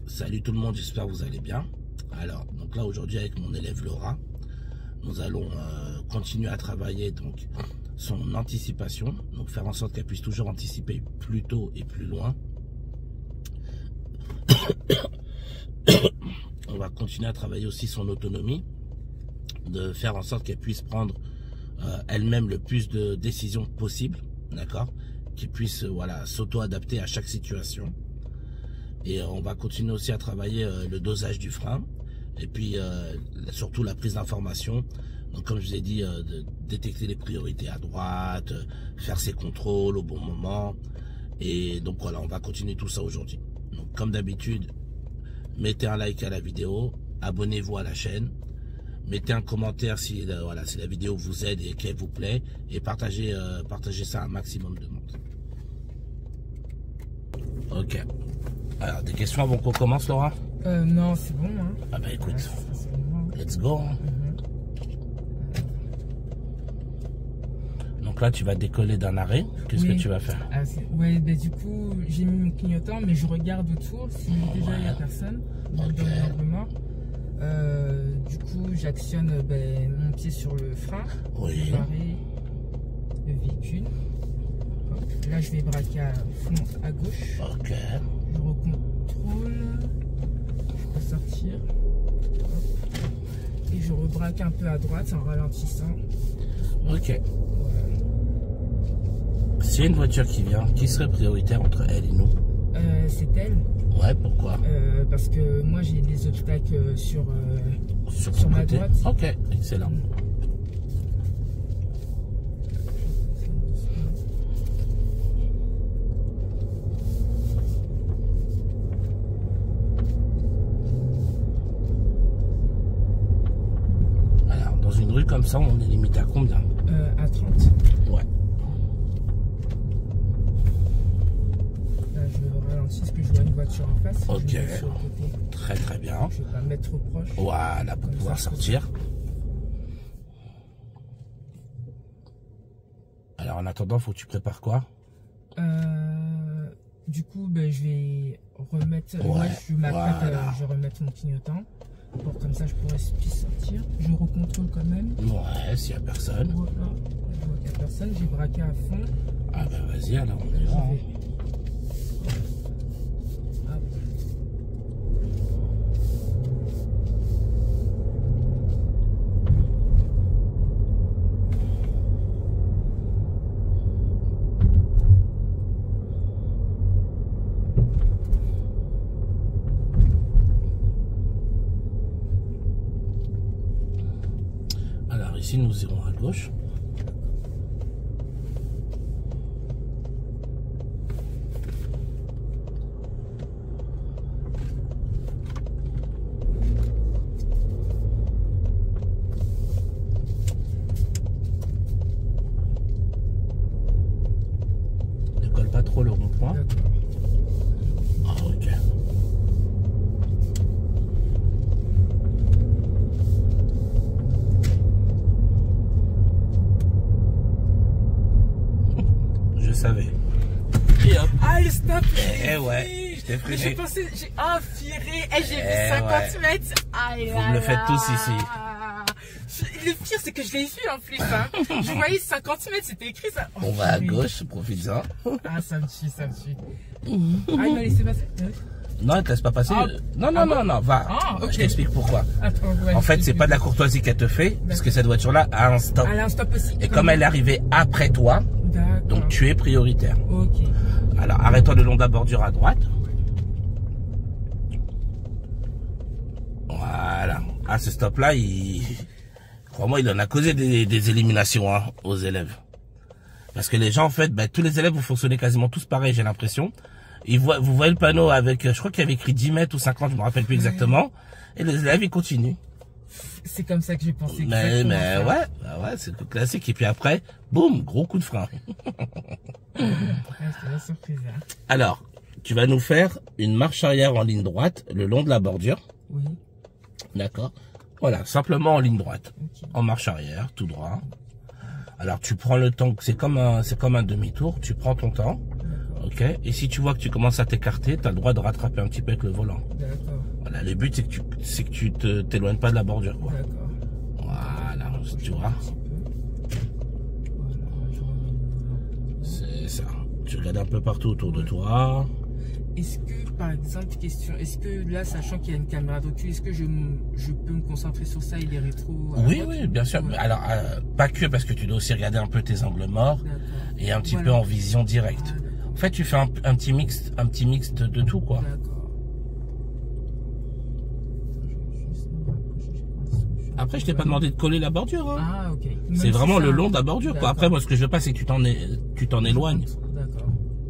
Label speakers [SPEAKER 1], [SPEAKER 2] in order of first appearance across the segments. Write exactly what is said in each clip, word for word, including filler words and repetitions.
[SPEAKER 1] Salut tout le monde, j'espère que vous allez bien. Alors, donc là aujourd'hui avec mon élève Laura, nous allons euh, continuer à travailler donc son anticipation, donc faire en sorte qu'elle puisse toujours anticiper plus tôt et plus loin. On va continuer à travailler aussi son autonomie, de faire en sorte qu'elle puisse prendre euh, elle-même le plus de décisions possible, d'accord, qu'elle puisse euh, voilà, s'auto-adapter à chaque situation. Et euh, on va continuer aussi à travailler euh, le dosage du frein, et puis euh, surtout la prise d'information. Donc comme je vous ai dit, euh, de détecter les priorités à droite, euh, faire ses contrôles au bon moment. Et donc voilà, on va continuer tout ça aujourd'hui. Donc comme d'habitude, mettez un like à la vidéo, abonnez-vous à la chaîne, mettez un commentaire si, euh, voilà, si la vidéo vous aide et qu'elle vous plaît, et partagez, euh, partagez ça à un maximum de monde. Ok. Alors, des questions avant qu'on commence, Laura?
[SPEAKER 2] Euh, non, c'est bon. Hein.
[SPEAKER 1] Ah bah écoute,
[SPEAKER 2] ouais, bon.
[SPEAKER 1] Let's go. Hein. Mm-hmm. Donc là, tu vas décoller d'un arrêt. Qu'est-ce oui. que tu vas faire?
[SPEAKER 2] ah, Ouais, bah, du coup, j'ai mis mon clignotant, mais je regarde autour si oh, déjà il ouais. n'y a personne dans, okay. dans l'angle mort. Euh, du coup, j'actionne bah, mon pied sur le frein,
[SPEAKER 1] oui.
[SPEAKER 2] l'arrêt, le véhicule. Hop. Là, je vais braquer à fond à gauche.
[SPEAKER 1] Ok.
[SPEAKER 2] Je recontrôle. Je peux sortir. Hop. Et je rebraque un peu à droite en ralentissant.
[SPEAKER 1] Ok. Voilà. S'il y a une voiture qui vient, qui serait prioritaire entre elle et nous?
[SPEAKER 2] euh, C'est elle.
[SPEAKER 1] Ouais, pourquoi?
[SPEAKER 2] euh, Parce que moi j'ai des obstacles sur, euh,
[SPEAKER 1] sur,
[SPEAKER 2] sur ma
[SPEAKER 1] côté.
[SPEAKER 2] droite.
[SPEAKER 1] Ok, excellent. Mmh. Une rue comme ça, on est limité à combien?
[SPEAKER 2] euh, À trente.
[SPEAKER 1] Ouais.
[SPEAKER 2] Là, je ralentis parce que je vois une voiture en face.
[SPEAKER 1] Ok.
[SPEAKER 2] Sur le côté.
[SPEAKER 1] Très très bien.
[SPEAKER 2] Je ne vais pas me mettre trop proche.
[SPEAKER 1] Voilà, pour pouvoir ça, sortir. Alors en attendant, il faut que tu prépares quoi?
[SPEAKER 2] euh, Du coup, ben, je vais remettre.
[SPEAKER 1] Ouais.
[SPEAKER 2] Moi, je m'apprête
[SPEAKER 1] Voilà.
[SPEAKER 2] à je vais remettre mon clignotant. Pour comme ça, je pourrais plus sortir. Je recontrôle quand même.
[SPEAKER 1] Ouais, s'il n'y a personne.
[SPEAKER 2] Voilà. Je vois qu'il n'y a personne. J'ai braqué à fond.
[SPEAKER 1] Ah bah vas-y, alors on est là. Ici, nous irons à gauche. Ne colle pas trop le rond-point. Ah, ok. Je savais. Et hop.
[SPEAKER 2] Ah, le stop.
[SPEAKER 1] Eh ouais, je t'ai freiné.
[SPEAKER 2] J'ai pensé, j'ai ah, viré. Eh, j'ai vu
[SPEAKER 1] eh
[SPEAKER 2] cinquante
[SPEAKER 1] ouais.
[SPEAKER 2] mètres. Ah,
[SPEAKER 1] Vous
[SPEAKER 2] là,
[SPEAKER 1] me le faites
[SPEAKER 2] là.
[SPEAKER 1] tous ici.
[SPEAKER 2] Le pire, c'est que je l'ai vu en plus. Hein. Je voyais cinquante mètres, c'était écrit ça. Oh,
[SPEAKER 1] on va à gauche, profite-en.
[SPEAKER 2] Ah, ça me tue, ça me tue. Ah, il m'a laissé passer.
[SPEAKER 1] Non, il te laisse pas passer.
[SPEAKER 2] Ah.
[SPEAKER 1] Non, non,
[SPEAKER 2] Ah,
[SPEAKER 1] non,
[SPEAKER 2] bon
[SPEAKER 1] non, va.
[SPEAKER 2] Ah, okay.
[SPEAKER 1] Je t'explique pourquoi.
[SPEAKER 2] Attends, ouais,
[SPEAKER 1] en fait, c'est pas de la courtoisie qu'elle te fait, parce que cette voiture-là a un stop.
[SPEAKER 2] Elle a un stop aussi.
[SPEAKER 1] Et comme elle est arrivée après toi, donc tu es prioritaire.
[SPEAKER 2] Ok.
[SPEAKER 1] Alors, arrête-toi le long de la bordure à droite. Voilà. Ah, ce stop-là, il... crois-moi, il en a causé des, des éliminations hein, aux élèves. Parce que les gens, en fait, ben, tous les élèves, vous fonctionnez quasiment tous pareil, j'ai l'impression. Ils voient, vous voyez le panneau avec, je crois qu'il y avait écrit dix mètres ou cinquante, je me rappelle plus exactement. Et les élèves, ils continuent.
[SPEAKER 2] C'est comme ça que j'ai pensé.
[SPEAKER 1] Mais, mais ouais, bah ouais, c'est le classique. Et puis après, boum, gros coup de frein.
[SPEAKER 2] Ouais, c'est la surprise. Hein.
[SPEAKER 1] Alors, tu vas nous faire une marche arrière en ligne droite le long de la bordure.
[SPEAKER 2] Oui.
[SPEAKER 1] D'accord. Voilà, simplement en ligne droite.
[SPEAKER 2] Okay.
[SPEAKER 1] En marche arrière, tout droit. Alors tu prends le temps, c'est comme un, c'est comme un demi-tour, tu prends ton temps. Ok. Et si tu vois que tu commences à t'écarter, tu as le droit de rattraper un petit peu avec le volant.
[SPEAKER 2] D'accord.
[SPEAKER 1] Voilà, le but c'est que tu c'est que tu te t'éloignes pas de la bordure, quoi.
[SPEAKER 2] D'accord.
[SPEAKER 1] Voilà, tu vois. C'est ça. Tu regardes un peu partout autour de toi.
[SPEAKER 2] Est-ce que, par exemple, question, est-ce que là, sachant qu'il y a une caméra de recul, est-ce que je, je peux me concentrer sur ça et les rétros?
[SPEAKER 1] Oui, oui, bien sûr. Ouais. Alors, euh, pas que parce que tu dois aussi regarder un peu tes angles morts et un petit voilà. peu en vision directe. Ah, en fait, tu fais un, un petit mix, un petit mix de, de tout, quoi. Après, je t'ai pas demandé de coller la bordure. Hein.
[SPEAKER 2] Ah, ok.
[SPEAKER 1] C'est vraiment ça, le long de la bordure, quoi. Après, moi, ce que je veux pas, c'est que tu t'en tu t'en éloignes.
[SPEAKER 2] D'accord.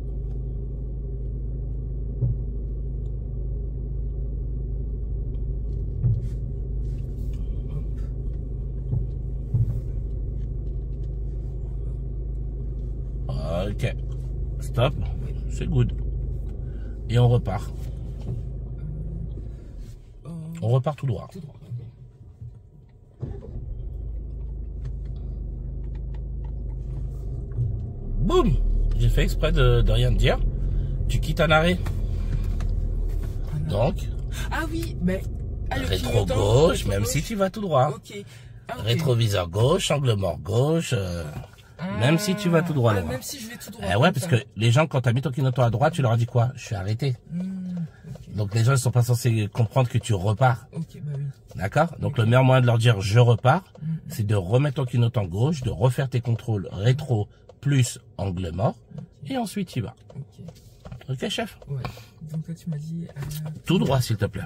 [SPEAKER 1] Ok. Stop. C'est good. Et on repart. On repart tout droit.
[SPEAKER 2] Tout droit.
[SPEAKER 1] Boum! J'ai fait exprès de, de rien te dire. Tu quittes un arrêt.
[SPEAKER 2] Ah
[SPEAKER 1] Donc.
[SPEAKER 2] Ah oui, mais.
[SPEAKER 1] Ah, rétro gauche, même gauche. Si tu vas tout droit.
[SPEAKER 2] Okay. Ah, okay.
[SPEAKER 1] Rétroviseur gauche, angle mort gauche. Euh, ah, même si tu vas tout droit.
[SPEAKER 2] Ah,
[SPEAKER 1] là.
[SPEAKER 2] même si je vais tout droit.
[SPEAKER 1] Eh ouais, parce ça. Que les gens, quand tu as mis ton clignotant à droite, tu leur as dit quoi? Je suis arrêté. Mmh, okay. Donc les gens, ils sont pas censés comprendre que tu repars.
[SPEAKER 2] Okay, bah oui.
[SPEAKER 1] D'accord? Donc okay. Le meilleur moyen de leur dire je repars, mmh. c'est de remettre ton clignotant gauche, de refaire tes contrôles rétro plus angle mort, okay. Et ensuite il va. Ok, okay chef?
[SPEAKER 2] Ouais. Donc là tu m'as dit... Euh...
[SPEAKER 1] Tout droit s'il te plaît.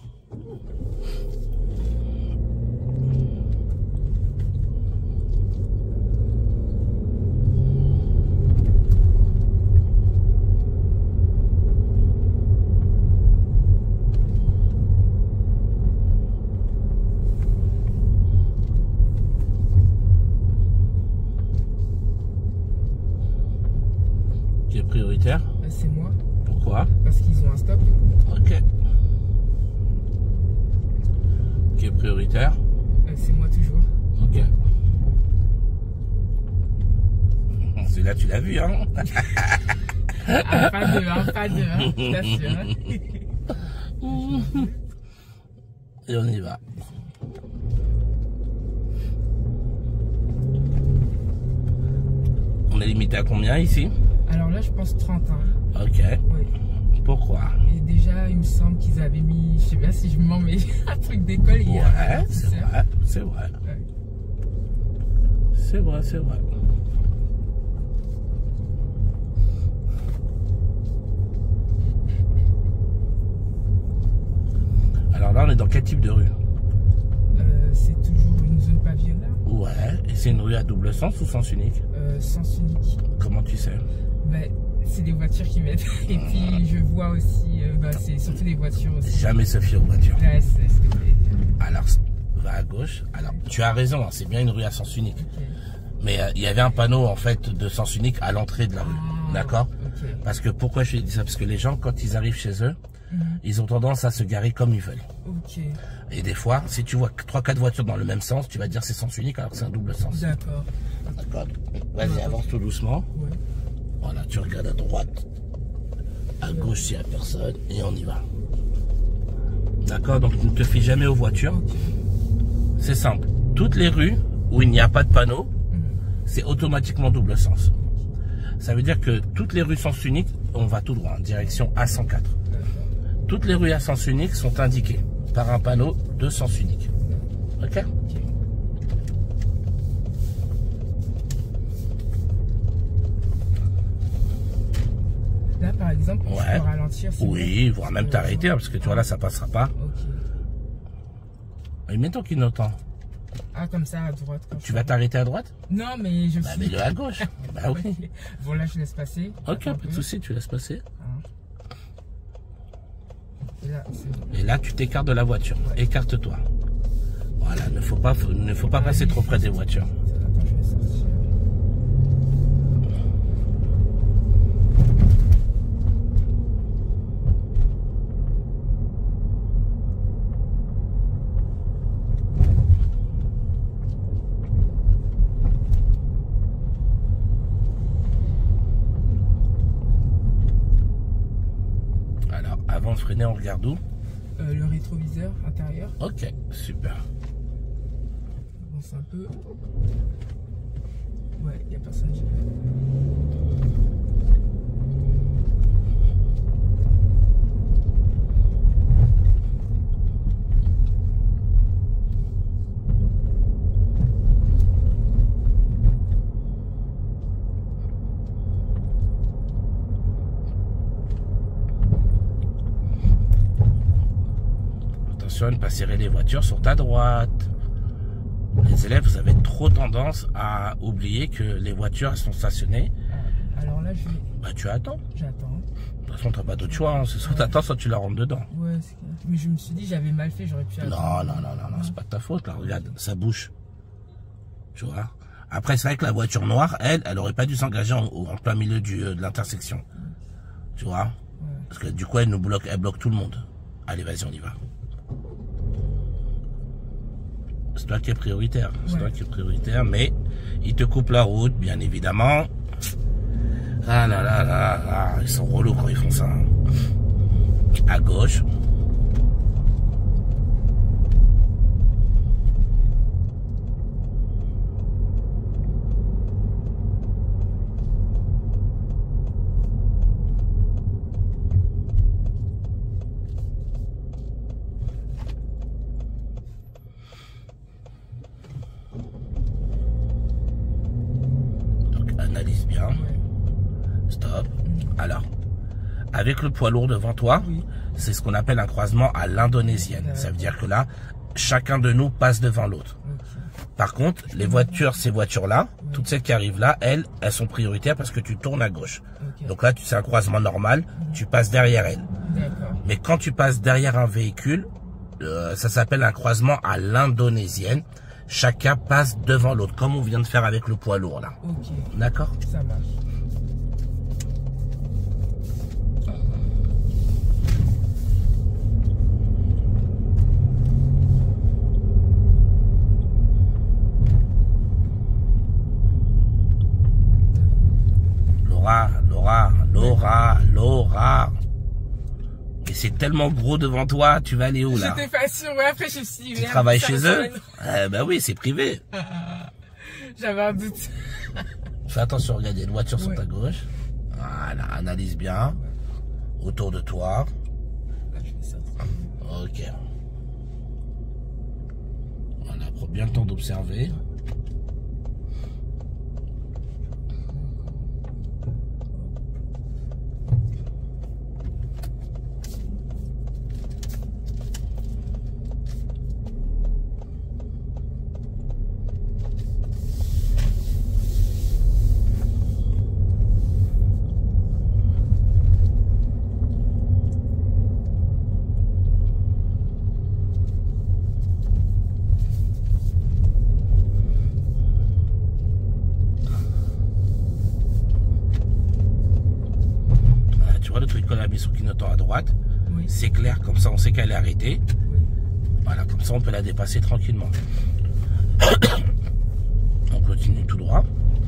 [SPEAKER 1] Qui est prioritaire?
[SPEAKER 2] C'est moi.
[SPEAKER 1] Pourquoi?
[SPEAKER 2] Parce qu'ils ont un stop.
[SPEAKER 1] Ok. Qui est prioritaire?
[SPEAKER 2] C'est moi toujours.
[SPEAKER 1] Ok. Celui-là tu l'as vu, hein?
[SPEAKER 2] Ah, pas deux, hein, pas deux, hein, je t'assure.
[SPEAKER 1] Et on y va. On est limité à combien ici?
[SPEAKER 2] Alors là, je pense trente ans.
[SPEAKER 1] Ok.
[SPEAKER 2] Oui.
[SPEAKER 1] Pourquoi?
[SPEAKER 2] Et déjà, il me semble qu'ils avaient mis, je sais pas si je m'en mets, un truc d'école.
[SPEAKER 1] Ouais, c'est vrai, c'est vrai. Ouais. C'est vrai, c'est vrai. Alors là, on est dans quel type de rue?
[SPEAKER 2] euh, C'est toujours une zone pavillonnaire.
[SPEAKER 1] Ouais, et c'est une rue à double sens ou sens unique?
[SPEAKER 2] euh, Sens unique.
[SPEAKER 1] Comment tu sais?
[SPEAKER 2] Ben, c'est des voitures qui mettent. Et puis je vois aussi, euh, bah, c'est surtout des voitures aussi.
[SPEAKER 1] Jamais se fier aux voitures.
[SPEAKER 2] Là, c'est, c'est...
[SPEAKER 1] Alors, va à gauche. Alors, tu as raison, hein, c'est bien une rue à sens unique.
[SPEAKER 2] Okay.
[SPEAKER 1] Mais il euh, y avait un panneau en fait de sens unique à l'entrée de la rue. Ah, d'accord?
[SPEAKER 2] Okay.
[SPEAKER 1] Parce que pourquoi je dis ça? Parce que les gens, quand ils arrivent chez eux, mm-hmm. ils ont tendance à se garer comme ils veulent.
[SPEAKER 2] Okay.
[SPEAKER 1] Et des fois, si tu vois trois quatre voitures dans le même sens, tu vas dire c'est sens unique alors que c'est un double sens.
[SPEAKER 2] D'accord.
[SPEAKER 1] D'accord. Vas-y, ouais, avance tout doucement.
[SPEAKER 2] Ouais.
[SPEAKER 1] Voilà, tu regardes à droite, à gauche s'il n'y a personne, et on y va. D'accord, donc tu ne te fies jamais aux voitures. Okay. C'est simple. Toutes les rues où il n'y a pas de panneau, mmh. c'est automatiquement double sens. Ça veut dire que toutes les rues sens unique, on va tout droit, en direction A cent quatre. Mmh. Toutes les rues à sens unique sont indiquées par un panneau de sens unique. Ok ?
[SPEAKER 2] Okay. Là, par exemple,
[SPEAKER 1] ouais.
[SPEAKER 2] je peux ralentir.
[SPEAKER 1] Oui, bon. Voire même t'arrêter, parce que tu vois là, ça passera pas.
[SPEAKER 2] Ok.
[SPEAKER 1] Et mets ton clignotant.
[SPEAKER 2] Ah, comme ça, à droite.
[SPEAKER 1] Tu vas t'arrêter à droite?
[SPEAKER 2] Non, mais je
[SPEAKER 1] bah,
[SPEAKER 2] suis...
[SPEAKER 1] mets-le à gauche. Bah oui.
[SPEAKER 2] Bon, là, je laisse passer.
[SPEAKER 1] Ok, pas de souci, tu laisses passer.
[SPEAKER 2] Ah. Et là,
[SPEAKER 1] Et là, tu t'écartes de la voiture. Ouais. Écarte-toi. Voilà, ne faut pas, ne faut pas ah, passer oui. trop près des voitures.
[SPEAKER 2] Attends, je vais sortir.
[SPEAKER 1] freiner, on regarde où?
[SPEAKER 2] euh, Le rétroviseur intérieur.
[SPEAKER 1] Ok, super.
[SPEAKER 2] On avance un peu. Ouais, il n'y a personne qui peut.
[SPEAKER 1] Attention à ne pas serrer les voitures sur ta droite. Les élèves, vous avez trop tendance à oublier que les voitures elles sont stationnées.
[SPEAKER 2] Alors là, je vais...
[SPEAKER 1] Bah tu attends.
[SPEAKER 2] J'attends.
[SPEAKER 1] De toute façon, t'as pas d'autre choix. Hein. C'est soit ouais. t'attends, soit tu la rentres dedans.
[SPEAKER 2] Ouais, c'est clair. Mais je me suis dit, j'avais mal fait, j'aurais pu attendre.
[SPEAKER 1] Non, non, non, non, non, c'est pas de ta faute. Là, regarde, ça bouge. Tu vois. Après, c'est vrai que la voiture noire, elle, elle aurait pas dû s'engager en, en plein milieu du, de l'intersection. Ouais. Tu vois. Ouais. Parce que du coup, elle nous bloque, elle bloque tout le monde. Allez, vas-y, on y va. C'est toi qui es prioritaire, c'est ouais. toi qui es prioritaire, mais ils te coupent la route, bien évidemment. Ah là là là là, ils sont relous quand ils font ça. À gauche. Analyse bien. Stop. Alors, avec le poids lourd devant toi, oui. c'est ce qu'on appelle un croisement à l'indonésienne. Ça veut dire que là, chacun de nous passe devant l'autre. Okay. Par contre, les voitures, ces voitures-là, oui. toutes celles qui arrivent là, elles, elles sont prioritaires parce que tu tournes à gauche. Okay. Donc là, c'est un croisement normal, mmh. tu passes derrière elles. Mais quand tu passes derrière un véhicule, euh, ça s'appelle un croisement à l'indonésienne. Chacun passe devant l'autre, comme on vient de faire avec le poids lourd là.
[SPEAKER 2] Ok.
[SPEAKER 1] D'accord?
[SPEAKER 2] Ça marche.
[SPEAKER 1] Laura, Laura, Laura, Laura. Et c'est tellement gros devant toi, tu vas aller où là?
[SPEAKER 2] J'étais pas sûre, ouais, après je me suis dit...
[SPEAKER 1] Tu travailles chez eux? Eh ben oui, c'est privé.
[SPEAKER 2] J'avais un doute.
[SPEAKER 1] Fais attention, regarde, les voitures ouais. sont à gauche. Voilà, analyse bien. Ouais. Autour de toi.
[SPEAKER 2] Là, je fais ça.
[SPEAKER 1] Ok. Voilà, prends bien le temps d'observer. Le truc qu'on a mis sur clignotant à droite, oui. c'est clair, comme ça on sait qu'elle est arrêtée. Oui. Voilà, comme ça on peut la dépasser tranquillement. On continue tout droit.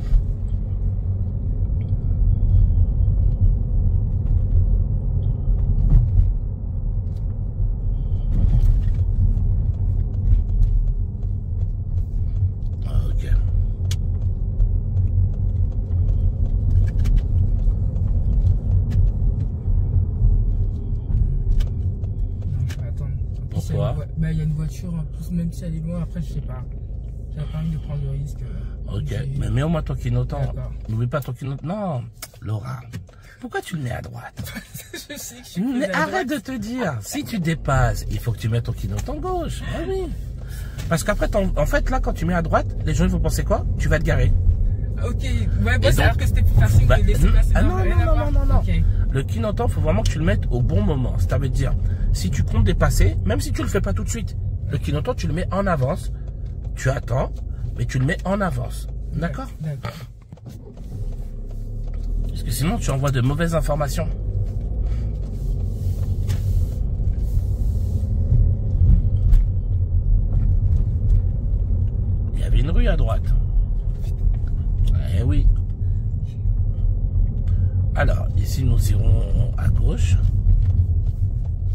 [SPEAKER 1] Ok. Pourquoi?
[SPEAKER 2] Bah, il y a une voiture, même si elle est loin, après je sais pas. J'avais pas envie de prendre le risque.
[SPEAKER 1] Ok, mais mets au moins ton clignotant. N'oublie pas ton clignotant. Non, Laura, pourquoi tu le mets à droite?
[SPEAKER 2] Je sais que je suis
[SPEAKER 1] mais arrête de te dire, si tu dépasses, il faut que tu mettes ton clignotant gauche. Ah oui. Parce qu'après, en fait, là, quand tu mets à droite, les gens vont penser quoi? Tu vas te garer.
[SPEAKER 2] Ok, ouais, bah, c'est alors que c'était plus facile bah, de laisser passer.
[SPEAKER 1] Ah non, non, non, non, non, non. Okay. Le clignotant, il faut vraiment que tu le mettes au bon moment. Ça veut dire, si tu comptes dépasser, même si tu le fais pas tout de suite, le clignotant, tu le mets en avance, tu attends, mais tu le mets en avance. D'accord?
[SPEAKER 2] D'accord.
[SPEAKER 1] Parce que sinon, tu envoies de mauvaises informations. Il y avait une rue à droite. Eh oui. Alors, ici, nous irons à gauche.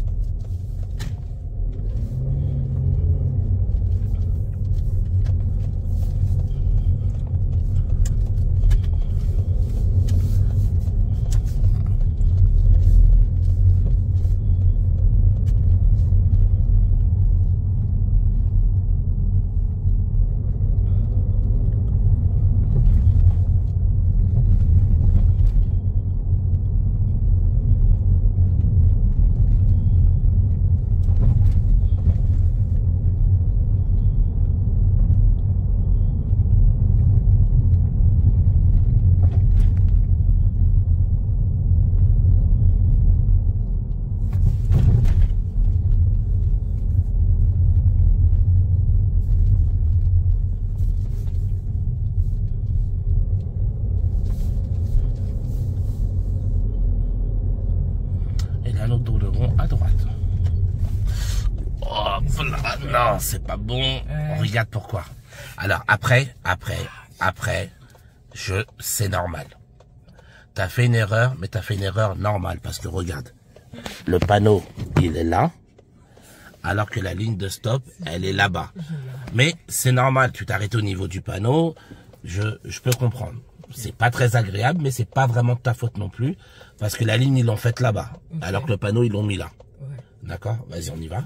[SPEAKER 1] Non, c'est pas bon.
[SPEAKER 2] Euh...
[SPEAKER 1] Regarde pourquoi. Alors après, après, après, je, c'est normal. T'as fait une erreur, mais t'as fait une erreur normale parce que regarde, le panneau, il est là, alors que la ligne de stop, elle est là-bas. Mais c'est normal, tu t'arrêtes au niveau du panneau, je, je peux comprendre. C'est pas très agréable, mais c'est pas vraiment de ta faute non plus, parce que la ligne, ils l'ont faite là-bas, okay. alors que le panneau, ils l'ont mis là. Ouais. D'accord? Vas-y, on y va.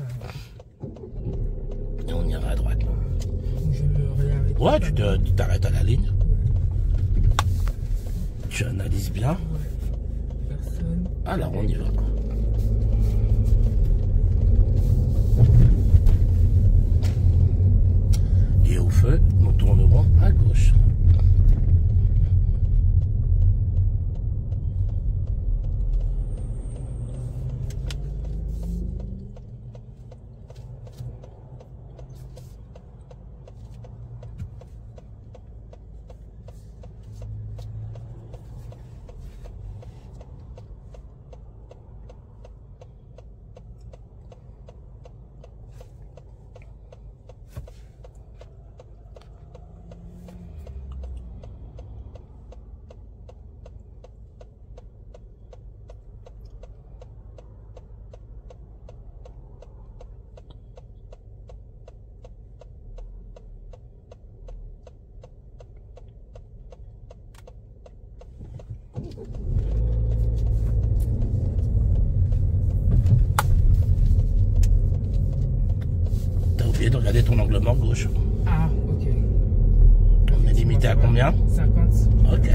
[SPEAKER 1] Et on ira à droite.
[SPEAKER 2] Je me
[SPEAKER 1] ouais, tu te, tu t'arrêtes à la ligne. Tu analyses bien.
[SPEAKER 2] Ouais. Personne.
[SPEAKER 1] Alors, on y va. Et au feu, nous tournerons à gauche. T'as oublié de regarder ton angle mort gauche.
[SPEAKER 2] Ah, ok.
[SPEAKER 1] On est limité à combien?
[SPEAKER 2] cinquante.
[SPEAKER 1] Ok.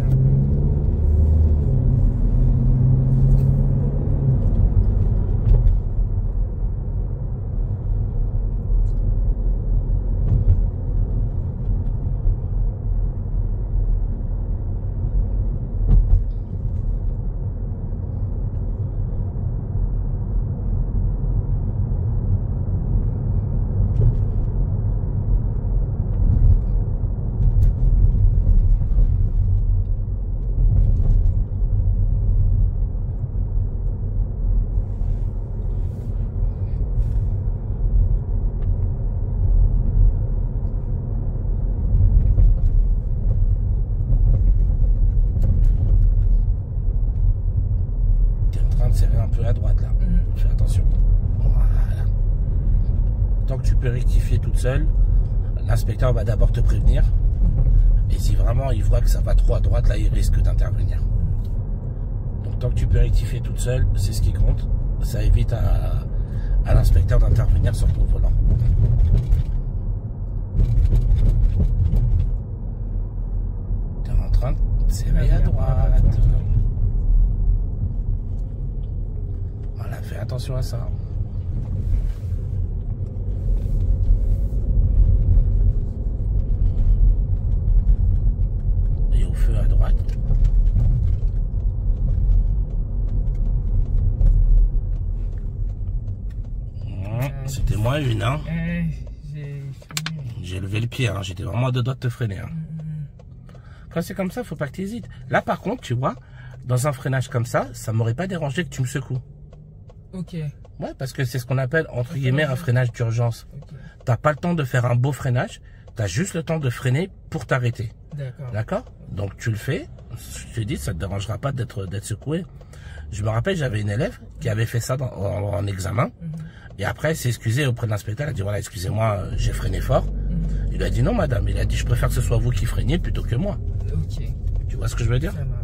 [SPEAKER 1] Serrer un peu à droite là. Mmh. Fais attention. Voilà. Tant que tu peux rectifier toute seule, l'inspecteur va d'abord te prévenir. Et si vraiment il voit que ça va trop à droite, là il risque d'intervenir. Donc tant que tu peux rectifier toute seule, c'est ce qui compte. Ça évite à, à l'inspecteur d'intervenir sur ton volant. Tu es en train de serrer à droite. Voilà, fais attention à ça. Et au feu à droite. C'était moins une, hein. J'ai levé le pied, hein. J'étais vraiment à deux doigts de te freiner. Hein. Quand c'est comme ça, faut pas que tu hésites. Là, par contre, tu vois, dans un freinage comme ça, ça m'aurait pas dérangé que tu me secoues.
[SPEAKER 2] Ok.
[SPEAKER 1] Ouais, parce que c'est ce qu'on appelle, entre guillemets, un freinage d'urgence.
[SPEAKER 2] Okay.
[SPEAKER 1] T'as pas le temps de faire un beau freinage, t'as juste le temps de freiner pour t'arrêter.
[SPEAKER 2] D'accord.
[SPEAKER 1] D'accord? Donc tu le fais, je te dis, ça te dérangera pas d'être d'être secoué. Je me rappelle, j'avais une élève qui avait fait ça dans, en, en examen, mm-hmm. et après elle s'est excusée auprès de l'inspecteur, elle a dit, voilà, excusez-moi, j'ai freiné fort. Mm-hmm. Il lui a dit, non madame, il a dit, je préfère que ce soit vous qui freiniez plutôt que moi.
[SPEAKER 2] Ok.
[SPEAKER 1] Tu vois ce que je veux dire?
[SPEAKER 2] Ça marche.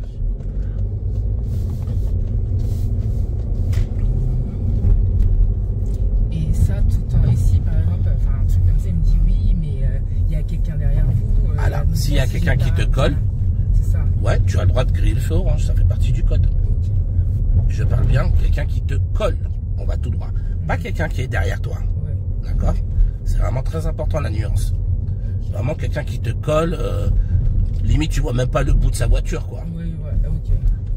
[SPEAKER 2] Tout en ici, par exemple, enfin un truc comme ça, il me dit oui, mais il euh, y a quelqu'un derrière vous. Euh,
[SPEAKER 1] Alors, s'il y a quelqu'un qui te colle,
[SPEAKER 2] c'est ça.
[SPEAKER 1] Ouais, tu as le droit de griller le feu orange, ça fait partie du code. Okay. Je parle bien quelqu'un qui te colle, on va tout droit. Mmh. Pas quelqu'un qui est derrière toi. Ouais. D'accord? C'est vraiment très important la nuance. Okay. Vraiment quelqu'un qui te colle, euh, limite tu vois même pas le bout de sa voiture, quoi.
[SPEAKER 2] Oui, ouais, ok.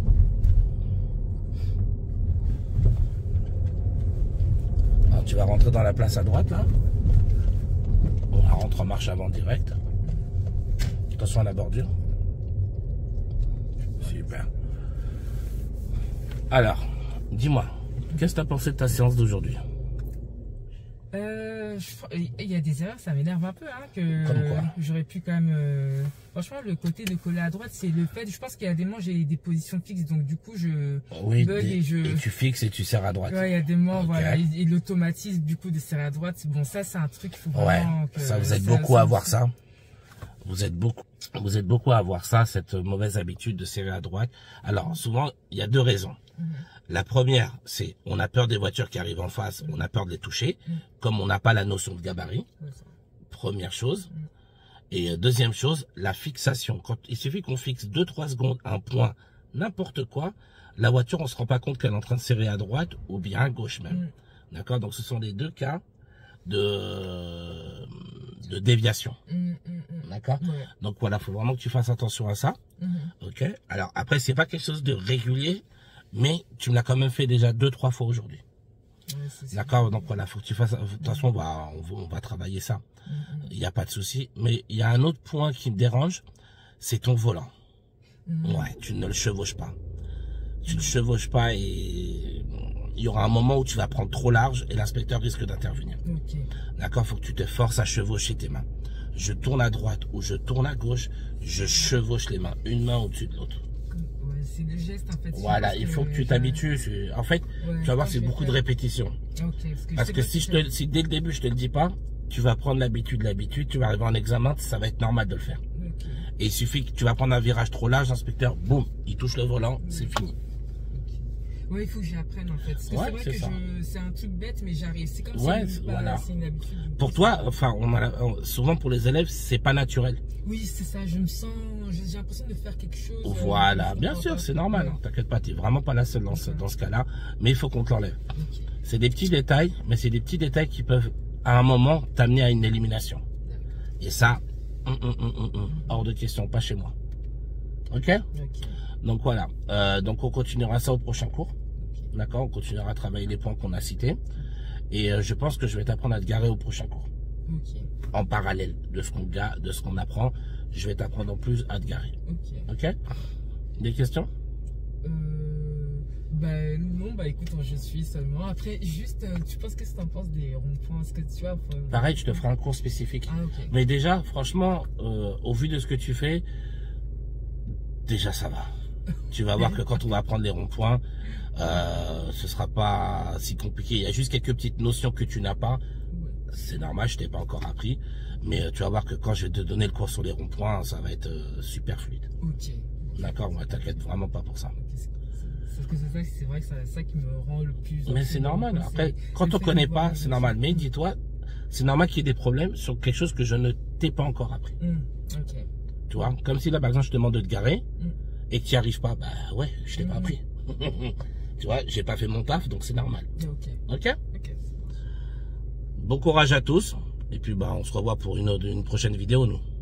[SPEAKER 1] Tu vas rentrer dans la place à droite là. On rentre en marche avant direct. Attention à la bordure. Super. Alors, dis-moi, qu'est-ce que tu as pensé de ta séance d'aujourd'hui?
[SPEAKER 2] Euh, il y a des erreurs, ça m'énerve un peu, hein, que
[SPEAKER 1] Comme quoi?
[SPEAKER 2] J'aurais pu quand même. Euh, franchement, le côté de coller à droite, c'est le fait. Je pense qu'il y a des moments j'ai des positions fixes, donc du coup je
[SPEAKER 1] oui,
[SPEAKER 2] bug
[SPEAKER 1] des,
[SPEAKER 2] et je.
[SPEAKER 1] Et tu fixes et tu serres à droite.
[SPEAKER 2] Ouais, il y a des moments,
[SPEAKER 1] Okay.
[SPEAKER 2] voilà, et, et l'automatisme du coup de serrer à droite. Bon, ça c'est un truc. Faut vraiment
[SPEAKER 1] ouais.
[SPEAKER 2] que,
[SPEAKER 1] Ça, vous êtes
[SPEAKER 2] ça,
[SPEAKER 1] beaucoup
[SPEAKER 2] ça,
[SPEAKER 1] à avoir ça. Vous êtes beaucoup, vous êtes beaucoup à avoir ça, cette mauvaise habitude de serrer à droite. Alors souvent, il y a deux raisons. Mm-hmm. La première, c'est on a peur des voitures qui arrivent en face, on a peur de les toucher, mmh. comme on n'a pas la notion de gabarit. Mmh. Première chose. Mmh. Et deuxième chose, la fixation. Quand il suffit qu'on fixe deux trois secondes un point, n'importe quoi, la voiture, on se rend pas compte qu'elle est en train de serrer à droite ou bien à gauche même. Mmh. D'accord? Donc ce sont les deux cas de de déviation. Mmh, mmh, D'accord? Ouais. Donc voilà, faut vraiment que tu fasses attention à ça. Mmh. Ok? Alors après, c'est pas quelque chose de régulier. Mais tu me l'as quand même fait déjà deux, trois fois aujourd'hui. Ouais, d'accord, donc voilà, faut que tu fasses. De toute façon, on va, on va, on va travailler ça. Il n'y a pas de souci. Mais il y a un autre point qui me dérange, c'est ton volant. Mm-hmm. Ouais, tu ne le chevauches pas. Tu ne le chevauches pas et il y aura un moment où tu vas prendre trop large et l'inspecteur risque d'intervenir. Okay. D'accord, faut que tu te forces à chevaucher tes mains. Je tourne à droite ou je tourne à gauche, je chevauche les mains, une main au-dessus de l'autre.
[SPEAKER 2] C'est le geste en fait.
[SPEAKER 1] Voilà, il faut que, que tu t'habitues. En fait, ouais, tu vas voir, c'est beaucoup faire... de répétitions. Okay, parce que, parce que si, je te, si dès le début je te le dis pas, tu vas prendre l'habitude, l'habitude, tu vas arriver en examen, ça va être normal de le faire. Okay. Et il suffit que tu vas prendre un virage trop large, l'inspecteur, boum, il touche le volant, okay. c'est fini.
[SPEAKER 2] Ouais, il faut que j'apprenne en fait. Parce que
[SPEAKER 1] ouais,
[SPEAKER 2] c'est vrai que c'est un truc bête, mais j'arrive. C'est comme
[SPEAKER 1] ouais,
[SPEAKER 2] si
[SPEAKER 1] voilà.
[SPEAKER 2] c'est une habitude.
[SPEAKER 1] Pour toi, enfin, on a, souvent pour les élèves, c'est pas naturel.
[SPEAKER 2] Oui, c'est ça. Je me sens, j'ai l'impression de faire quelque chose.
[SPEAKER 1] Voilà, euh, bien sûr, c'est normal. Ouais. T'inquiète pas, t'es vraiment pas la seule dans ce, dans ce cas-là. Mais il faut qu'on te l'enlève. Okay. C'est des petits détails, mais c'est des petits détails qui peuvent, à un moment, t'amener à une élimination. Et ça, hum, hum, hum, hum, hum, hors de question, pas chez moi. Ok, okay. Donc voilà. Euh, donc on continuera ça au prochain cours. D'accord, on continuera à travailler les points qu'on a cités. Et euh, je pense que je vais t'apprendre à te garer au prochain cours. Okay. En parallèle de ce qu'on de ce qu'on apprend, je vais t'apprendre en plus à te garer. Ok. Ok. Des questions?
[SPEAKER 2] euh, Bah non, bah écoute, je suis seulement. Après, juste, euh, tu penses que tu en penses des ronds-points? Est-ce que tu vois faut...
[SPEAKER 1] Pareil, je te ferai un cours spécifique. Ah, okay. Mais déjà, franchement, euh, au vu de ce que tu fais, déjà ça va. Tu vas voir que quand on va apprendre les ronds-points, euh, ce sera pas si compliqué. Il y a juste quelques petites notions que tu n'as pas. C'est normal, je t'ai pas encore appris. Mais tu vas voir que quand je vais te donner le cours sur les ronds-points, ça va être euh, super fluide. Ok. D'accord, moi, t'inquiète vraiment pas pour ça.
[SPEAKER 2] Sauf que c'est vrai que c'est ça qui me rend le plus...
[SPEAKER 1] Mais c'est normal. Après, quand on connaît pas, c'est normal. Mais dis-toi, c'est normal qu'il y ait des problèmes sur quelque chose que je ne t'ai pas encore appris. Mm. Ok. Tu vois, comme si là, par exemple, je te demande de te garer. Mm. Et que tu n'y arrives pas, bah ouais, je t'ai mmh. pas appris. Tu vois, j'ai pas fait mon taf, donc c'est normal. Ok. Ok. Okay. Bon courage à tous. Et puis bah on se revoit pour une, une prochaine vidéo, nous.